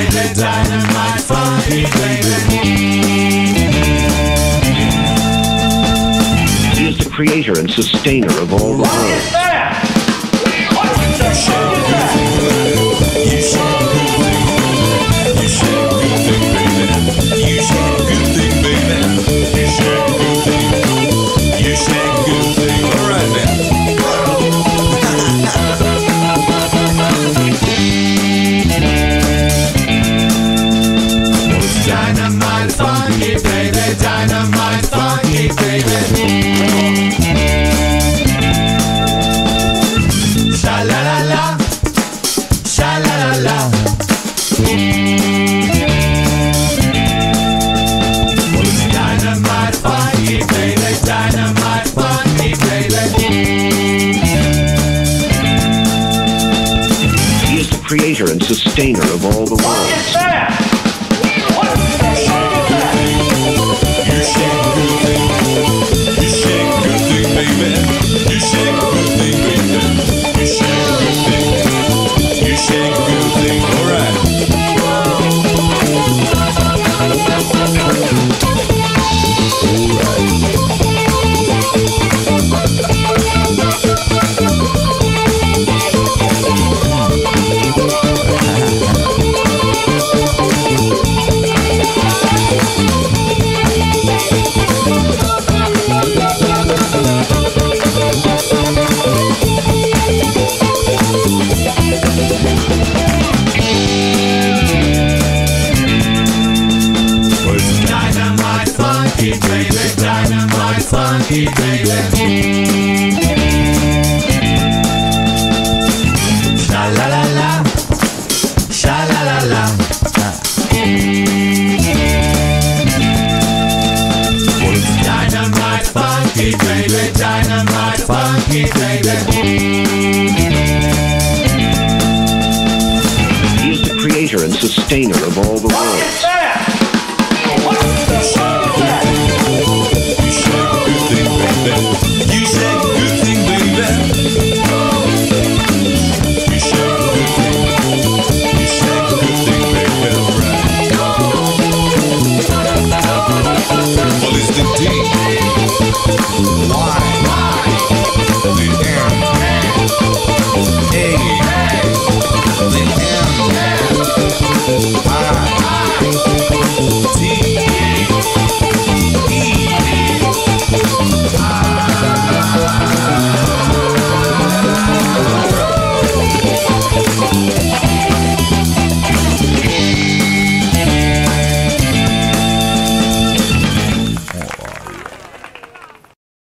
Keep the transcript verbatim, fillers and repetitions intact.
baby, dynamite funky baby. He is the creator and sustainer of all the What world. is that? What the fuck is that? You shake a good thing. You shake a good thing, baby. You shake a good thing, baby. You shake a good thing. You shake a good thing. All right, man. Dynamite funky baby, dynamite funky baby. Sha la la la, sha la la la. Dynamite funky baby, dynamite funky baby. He is the creator and sustainer of all the What world. is that? What the fuck is that? You shake a good thing. You shake a good thing, baby. You shake a good thing, baby. You shake a good thing. You shake a good thing. All right. Dynamite funky baby, dynamite funky baby. Sha la la la, sha la la la. Dynamite funky baby, dynamite funky baby. He is the creator and sustainer of all the What world. is that? What the fuck is that? You shake a good thing, baby.